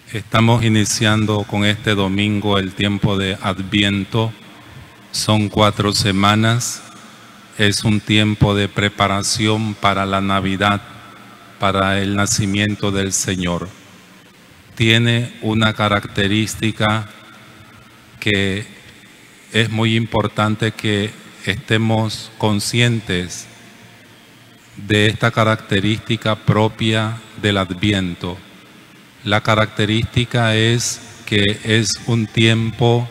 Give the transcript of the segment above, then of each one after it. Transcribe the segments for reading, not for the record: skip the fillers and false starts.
Estamos iniciando con este domingo el tiempo de Adviento. Son 4 semanas. Es un tiempo de preparación para la Navidad, para el nacimiento del Señor. Tiene una característica que es muy importante que estemos conscientes de esta característica propia del Adviento. La característica es que es un tiempo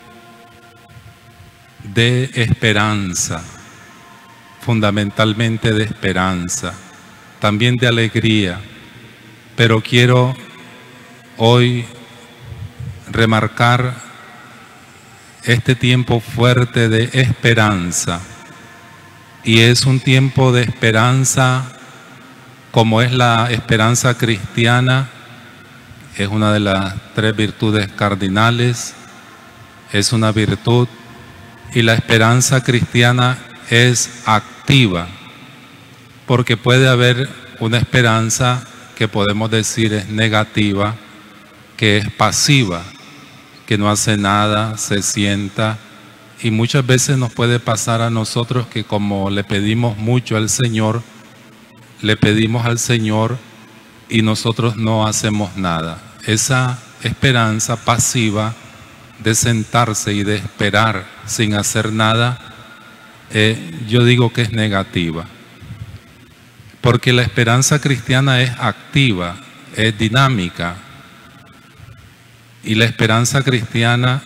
de esperanza, fundamentalmente de esperanza, también de alegría, pero quiero hoy remarcar este tiempo fuerte de esperanza, y es un tiempo de esperanza como es la esperanza cristiana. Es una de las 3 virtudes cardinales, es una virtud, y la esperanza cristiana es activa, porque puede haber una esperanza que podemos decir es negativa, que es pasiva, que no hace nada, se sienta, y muchas veces nos puede pasar a nosotros que como le pedimos mucho al Señor, le pedimos al Señor y nosotros no hacemos nada. Esa esperanza pasiva de sentarse y de esperar sin hacer nada, yo digo que es negativa. Porque la esperanza cristiana es activa, es dinámica. Y la esperanza cristiana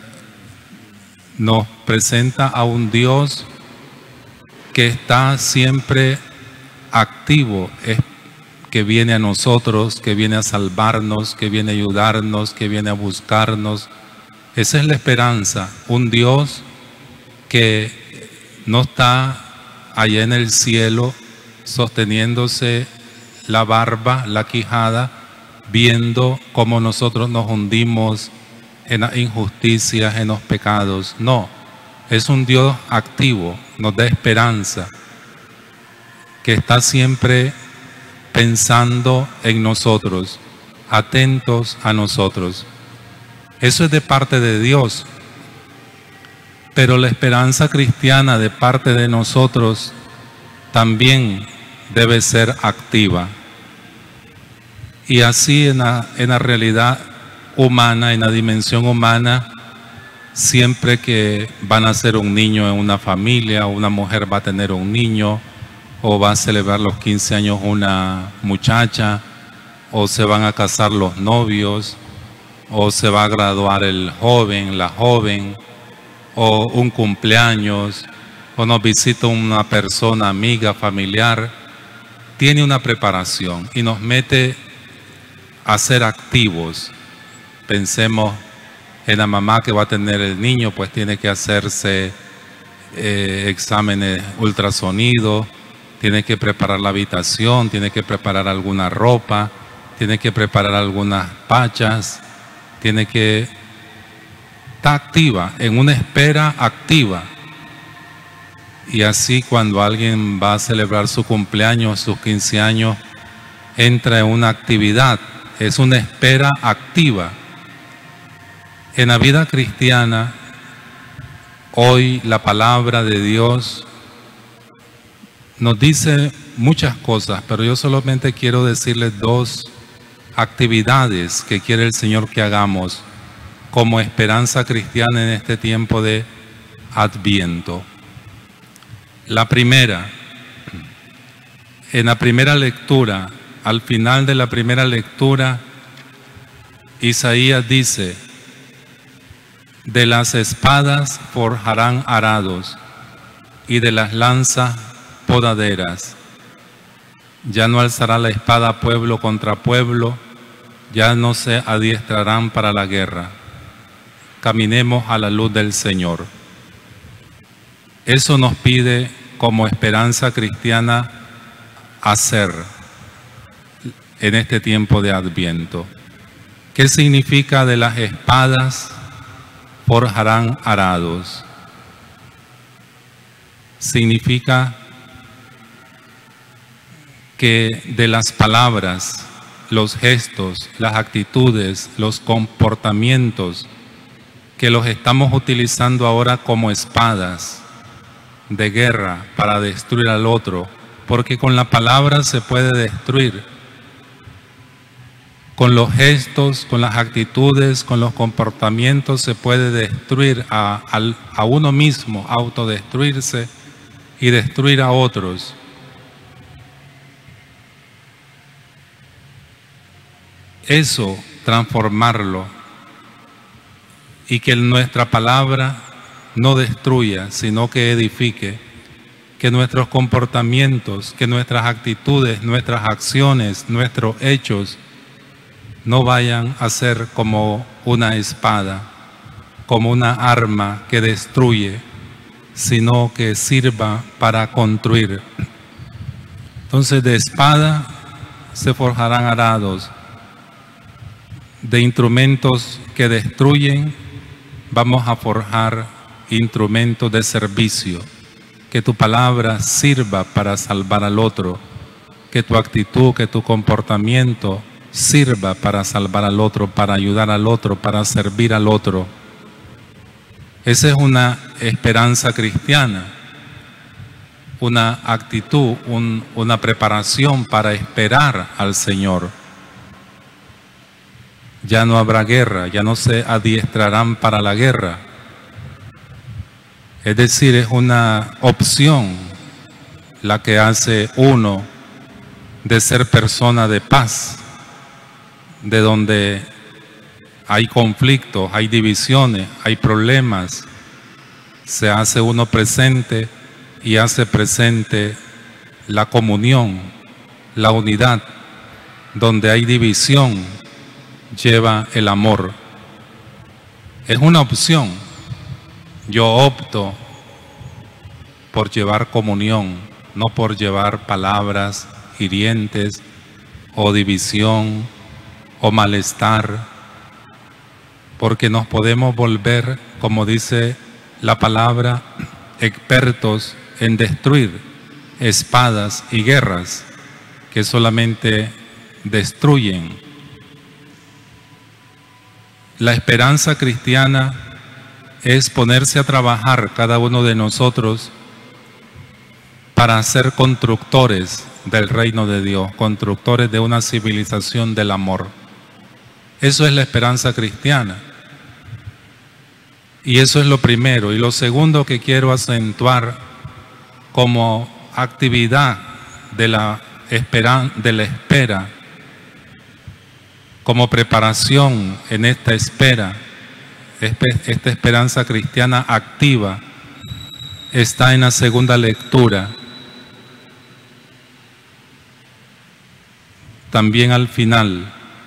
nos presenta a un Dios que está siempre activo, que viene a nosotros, que viene a salvarnos, que viene a ayudarnos, que viene a buscarnos. Esa es la esperanza, un Dios que no está allá en el cielo sosteniéndose la barba, la quijada, viendo cómo nosotros nos hundimos en las injusticias, en los pecados. No, es un Dios activo, nos da esperanza, que está siempre pensando en nosotros, atentos a nosotros. Eso es de parte de Dios. Pero la esperanza cristiana de parte de nosotros también debe ser activa. Y así en la realidad humana, en la dimensión humana, siempre que va a nacer un niño en una familia, una mujer va a tener un niño, o va a celebrar los 15 años una muchacha, o se van a casar los novios, o se va a graduar el joven, la joven, o un cumpleaños, o nos visita una persona amiga, familiar. Tiene una preparación y nos mete a ser activos. Pensemos en la mamá que va a tener el niño, pues tiene que hacerse exámenes ultrasonido, tiene que preparar la habitación, tiene que preparar alguna ropa, tiene que preparar algunas pachas, tiene que estar activa, en una espera activa. Y así cuando alguien va a celebrar su cumpleaños, sus 15 años, entra en una actividad, es una espera activa. En la vida cristiana, hoy la palabra de Dios nos dice muchas cosas, pero yo solamente quiero decirles 2 actividades que quiere el Señor que hagamos como esperanza cristiana en este tiempo de Adviento. La primera, en la primera lectura, al final de la primera lectura, Isaías dice: de las espadas forjarán arados y de las lanzas podaderas. Ya no alzará la espada pueblo contra pueblo, ya no se adiestrarán para la guerra. Caminemos a la luz del Señor. Eso nos pide como esperanza cristiana hacer en este tiempo de Adviento. ¿Qué significa de las espadas forjarán arados? Significa que de las palabras, los gestos, las actitudes, los comportamientos que los estamos utilizando ahora como espadas de guerra para destruir al otro, porque con la palabra se puede destruir. Con los gestos, con las actitudes, con los comportamientos se puede destruir a uno mismo, autodestruirse y destruir a otros. Eso, transformarlo y que nuestra palabra no destruya, sino que edifique, que nuestros comportamientos, que nuestras actitudes, nuestras acciones, nuestros hechos no vayan a ser como una espada, como una arma que destruye, sino que sirva para construir. Entonces de espada se forjarán arados, de instrumentos que destruyen vamos a forjar instrumentos de servicio, que tu palabra sirva para salvar al otro, que tu actitud, que tu comportamiento sirva para salvar al otro, para ayudar al otro, para servir al otro. Esa es una esperanza cristiana, una actitud, una preparación para esperar al Señor. Ya no habrá guerra, ya no se adiestrarán para la guerra. Es decir, es una opción la que hace uno de ser persona de paz, de donde hay conflictos, hay divisiones, hay problemas. Se hace uno presente y hace presente la comunión, la unidad. Donde hay división, lleva el amor. Es una opción. Yo opto por llevar comunión, no por llevar palabras hirientes o división o malestar, porque nos podemos volver, como dice la palabra, expertos en destruir, espadas y guerras que solamente destruyen. La esperanza cristiana es ponerse a trabajar cada uno de nosotros para ser constructores del reino de Dios, constructores de una civilización del amor. Eso es la esperanza cristiana. Y eso es lo primero. Y lo segundo que quiero acentuar como actividad de la espera, como preparación en esta espera, esta esperanza cristiana activa, está en la segunda lectura. También al final,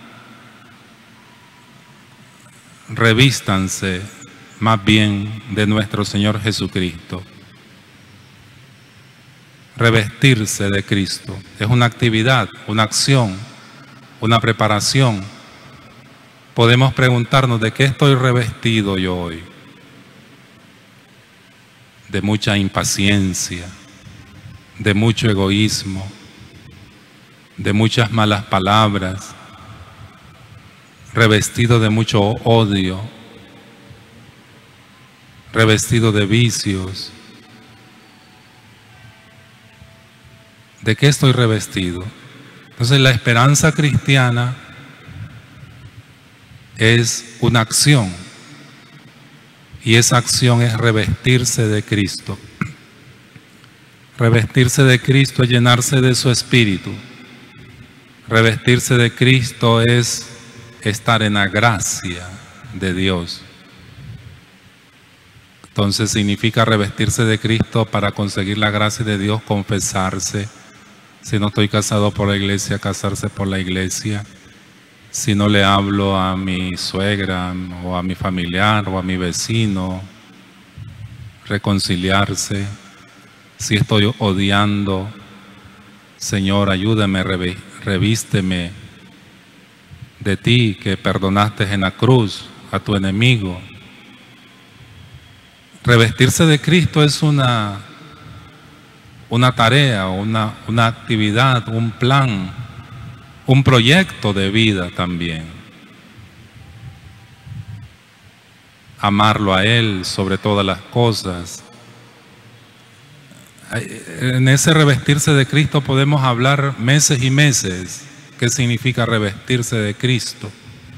revístanse más bien de nuestro Señor Jesucristo. Revestirse de Cristo es una actividad, una acción, una preparación. Podemos preguntarnos, ¿de qué estoy revestido yo hoy? De mucha impaciencia, de mucho egoísmo, de muchas malas palabras, revestido de mucho odio, revestido de vicios. ¿De qué estoy revestido? Entonces la esperanza cristiana es una acción, y esa acción es revestirse de Cristo. Revestirse de Cristo es llenarse de su Espíritu. Revestirse de Cristo es estar en la gracia de Dios. Entonces significa revestirse de Cristo para conseguir la gracia de Dios, confesarse. Si no estoy casado por la iglesia, casarse por la iglesia. Si no le hablo a mi suegra o a mi familiar o a mi vecino, reconciliarse. Si estoy odiando, Señor, ayúdame, revísteme de ti que perdonaste en la cruz a tu enemigo. Revestirse de Cristo es una tarea, una actividad, un plan un proyecto de vida también. Amarlo a Él sobre todas las cosas. En ese revestirse de Cristo podemos hablar meses y meses. ¿Qué significa revestirse de Cristo?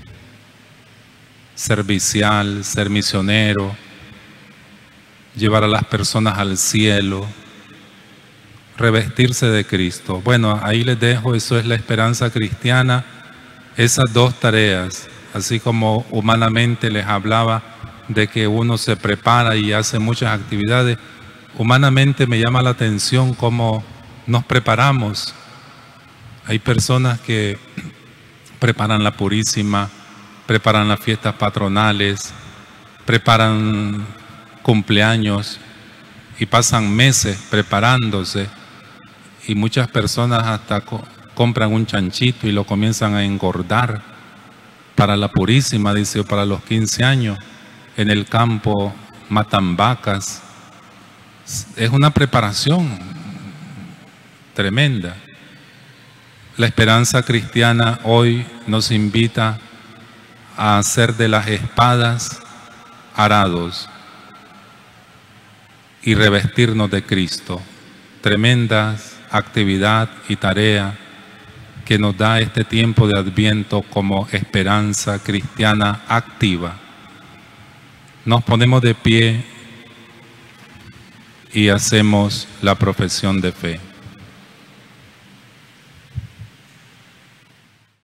Servicial, ser misionero, llevar a las personas al cielo, revestirse de Cristo. Bueno, ahí les dejo, eso es la esperanza cristiana, esas dos tareas, así como humanamente les hablaba de que uno se prepara y hace muchas actividades, humanamente me llama la atención cómo nos preparamos. Hay personas que preparan la Purísima, preparan las fiestas patronales, preparan cumpleaños y pasan meses preparándose, y muchas personas hasta compran un chanchito y lo comienzan a engordar para la Purísima, dice, o para los 15 años. En el campo matan vacas. Es una preparación tremenda. La esperanza cristiana hoy nos invita a hacer de las espadas arados y revestirnos de Cristo. Tremenda actividad y tarea que nos da este tiempo de Adviento como esperanza cristiana activa. Nos ponemos de pie y hacemos la profesión de fe.